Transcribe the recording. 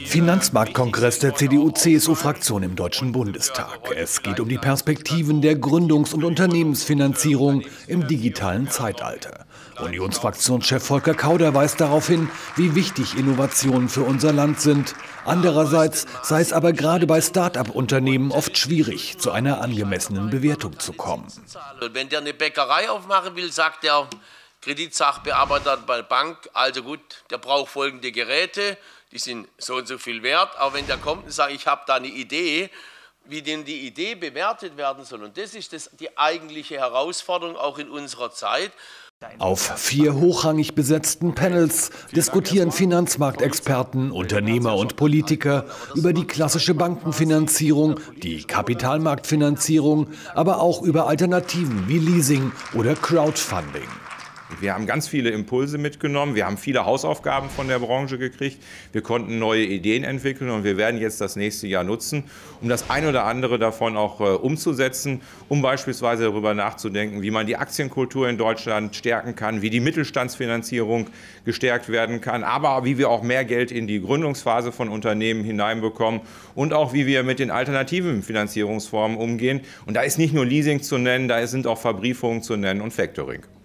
Finanzmarktkongress der CDU-CSU-Fraktion im Deutschen Bundestag. Es geht um die Perspektiven der Gründungs- und Unternehmensfinanzierung im digitalen Zeitalter. Unionsfraktionschef Volker Kauder weist darauf hin, wie wichtig Innovationen für unser Land sind. Andererseits sei es aber gerade bei Start-up-Unternehmen oft schwierig, zu einer angemessenen Bewertung zu kommen. Wenn der eine Bäckerei aufmachen will, sagt der Kreditsachbearbeiter bei der Bank, also gut, der braucht folgende Geräte, die sind so und so viel wert. Aber wenn der kommt und sagt, ich habe da eine Idee, wie denn die Idee bewertet werden soll. Und das ist die eigentliche Herausforderung auch in unserer Zeit. Auf 4 hochrangig besetzten Panels diskutieren Finanzmarktexperten, Unternehmer und Politiker über die klassische Bankenfinanzierung, die Kapitalmarktfinanzierung, aber auch über Alternativen wie Leasing oder Crowdfunding. Wir haben ganz viele Impulse mitgenommen, wir haben viele Hausaufgaben von der Branche gekriegt, wir konnten neue Ideen entwickeln und wir werden jetzt das nächste Jahr nutzen, um das ein oder andere davon auch umzusetzen, um beispielsweise darüber nachzudenken, wie man die Aktienkultur in Deutschland stärken kann, wie die Mittelstandsfinanzierung gestärkt werden kann, aber wie wir auch mehr Geld in die Gründungsphase von Unternehmen hineinbekommen und auch wie wir mit den alternativen Finanzierungsformen umgehen. Und da ist nicht nur Leasing zu nennen, da sind auch Verbriefungen zu nennen und Factoring.